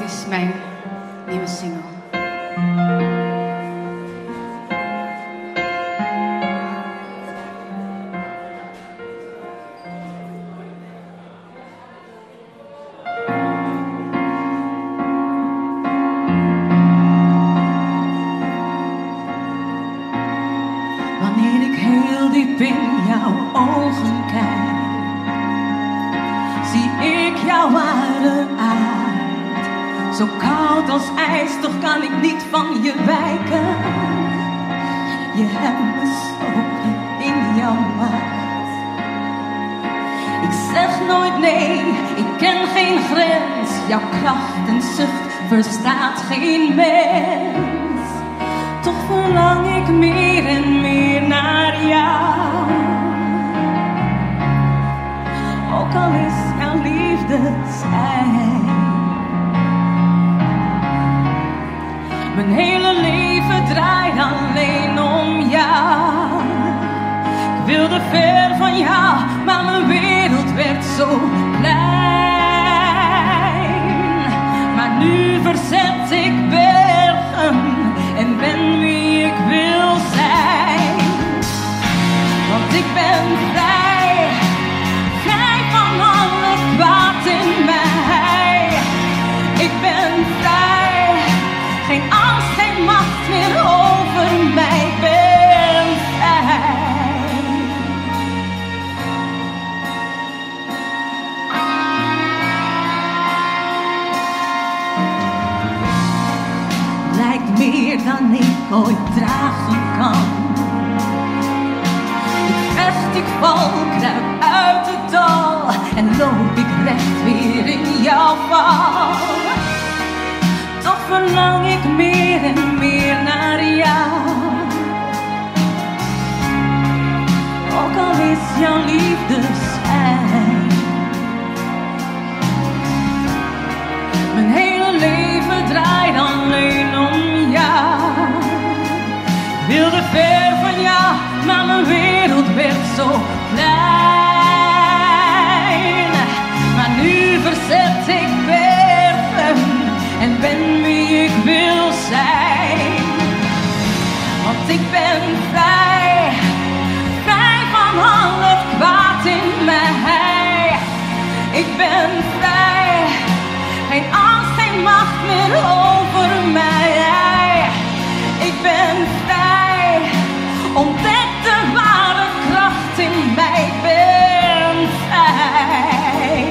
is mijn nieuwe single. Wanneer ik heel diep in jouw ogen kijk, zie ik jouw ware aard. Zo koud als ijs, toch kan ik niet van je wijken. Je hebt me zo in jouw macht. Ik zeg nooit nee, ik ken geen grens. Jouw kracht en zucht verstaat geen mens. Toch verlang ik meer en meer naar jou. Ook al is jouw liefde zijn. Mijn hele leven draait alleen om jou. Ik wilde ver van jou, maar mijn wereld werd zo klein. Maar nu verzet ik bergen en ben wie ik wil zijn. Want ik ben vrij, vrij van alle kwaad in mij. Ik ben vrij, geen angst, geen macht meer over mij. Ik ben vrij. Lijkt meer dan ik ooit dragen kan. Ik vecht, ik val, kruip uit het dal en loop ik recht weer in jouw val. Toch verlang ik meer en meer naar jou. Ook al is jouw liefde schijn. Mijn hele leven draait alleen om jou. Ik wilde ver van jou, maar mijn wereld werd zo klein. Maar nu verzet ik bergen en ben wie ik wil zijn. Want ik ben vrij, vrij van al het kwaad in mij. Ik ben vrij, geen angst, geen macht meer over mij. Ik ben vrij, ontdek de ware kracht in mij. Ik ben vrij.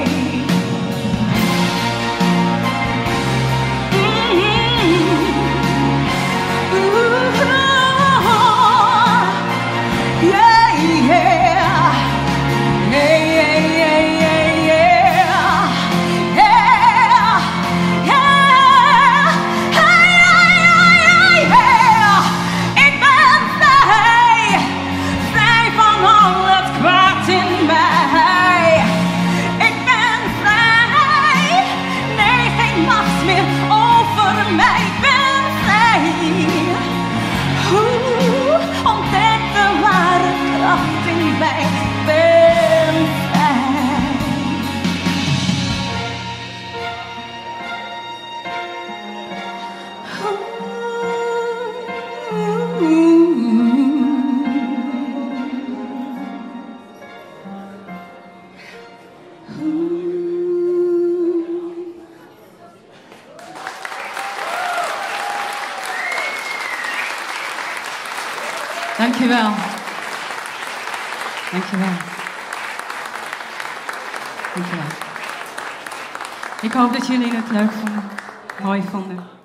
Dankjewel. Dankjewel. Dankjewel. Ik hoop dat jullie het leuk vonden, mooi vonden.